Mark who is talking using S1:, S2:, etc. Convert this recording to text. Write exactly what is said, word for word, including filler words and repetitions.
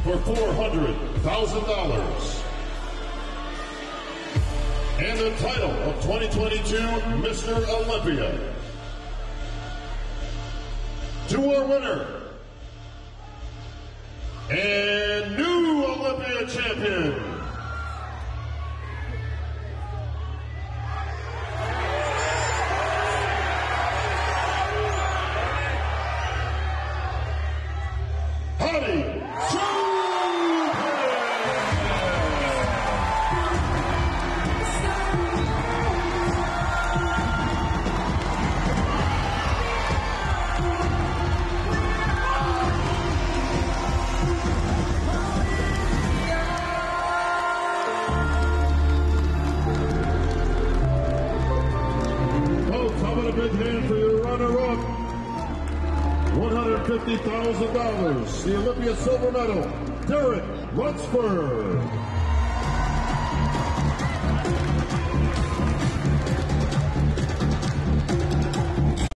S1: for four hundred thousand dollars. And the title of twenty twenty-two Mister Olympia to our winner and new Olympia champion, a big hand for your runner-up, one hundred fifty thousand dollars, the Olympia silver medal, Derek Lunsford.